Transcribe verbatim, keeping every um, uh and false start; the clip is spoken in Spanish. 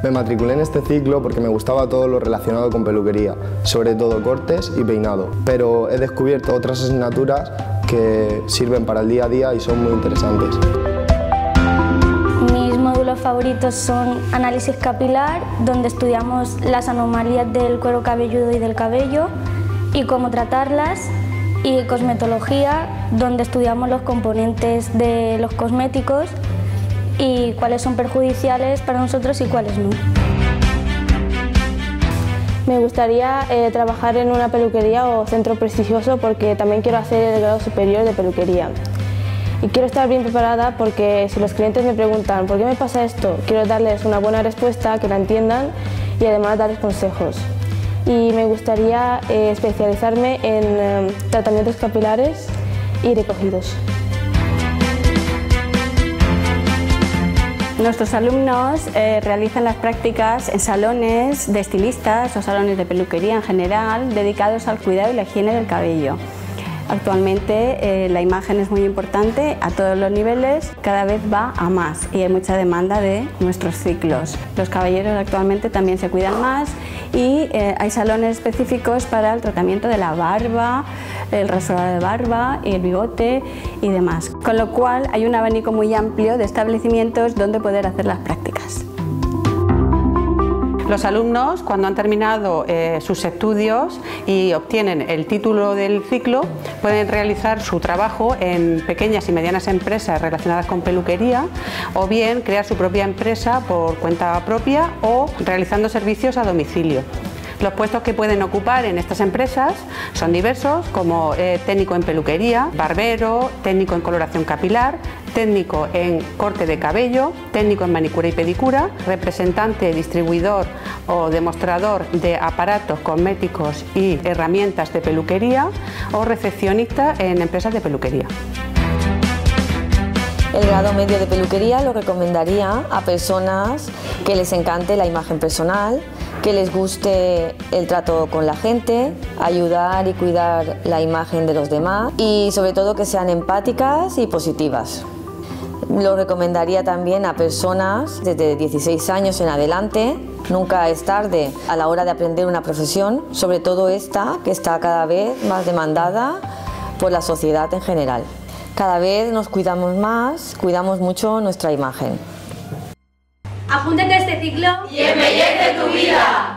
Me matriculé en este ciclo porque me gustaba todo lo relacionado con peluquería, sobre todo cortes y peinado, pero he descubierto otras asignaturas que sirven para el día a día y son muy interesantes. Mis módulos favoritos son análisis capilar, donde estudiamos las anomalías del cuero cabelludo y del cabello y cómo tratarlas, y cosmetología, donde estudiamos los componentes de los cosméticos y cuáles son perjudiciales para nosotros y cuáles no. Me gustaría eh, trabajar en una peluquería o centro prestigioso porque también quiero hacer el grado superior de peluquería. Y quiero estar bien preparada porque si los clientes me preguntan ¿por qué me pasa esto?, quiero darles una buena respuesta, que la entiendan y además darles consejos. Y me gustaría eh, especializarme en eh, tratamientos capilares y recogidos. Nuestros alumnos eh, realizan las prácticas en salones de estilistas o salones de peluquería en general dedicados al cuidado y la higiene del cabello. Actualmente eh, la imagen es muy importante a todos los niveles, cada vez va a más y hay mucha demanda de nuestros ciclos. Los caballeros actualmente también se cuidan más y eh, hay salones específicos para el tratamiento de la barba, el rasurado de barba y el bigote y demás. Con lo cual hay un abanico muy amplio de establecimientos donde poder hacer las prácticas. Los alumnos, cuando han terminado eh, sus estudios y obtienen el título del ciclo, pueden realizar su trabajo en pequeñas y medianas empresas relacionadas con peluquería o bien crear su propia empresa por cuenta propia o realizando servicios a domicilio. Los puestos que pueden ocupar en estas empresas son diversos, como eh, técnico en peluquería, barbero, técnico en coloración capilar, técnico en corte de cabello, técnico en manicura y pedicura, representante, distribuidor o demostrador de aparatos cosméticos y herramientas de peluquería o recepcionista en empresas de peluquería. El grado medio de peluquería lo recomendaría a personas que les encante la imagen personal, que les guste el trato con la gente, ayudar y cuidar la imagen de los demás y sobre todo que sean empáticas y positivas. Lo recomendaría también a personas desde dieciséis años en adelante. Nunca es tarde a la hora de aprender una profesión, sobre todo esta que está cada vez más demandada por la sociedad en general. Cada vez nos cuidamos más, cuidamos mucho nuestra imagen. Apúntate a este ciclo y embellece tu vida.